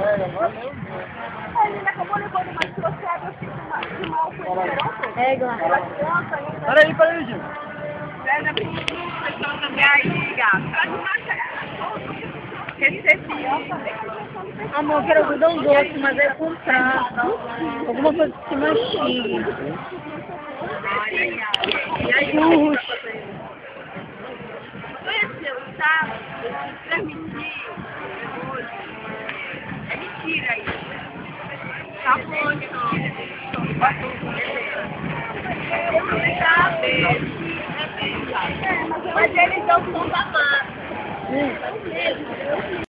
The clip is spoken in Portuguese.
valeu. Ele acabou levando uma trouxada assim de mal com ele. Peraí, Gil. Pessoal também aí, gato. Recebi. Amor, eu quero algodão doce, mas é com prato. Alguma coisa que se mastigue. E aí, conheceu, tá? Transmitir hoje. É mentira isso. Tá bom, então. Eu não sei saber. Mas eles dão conta massa.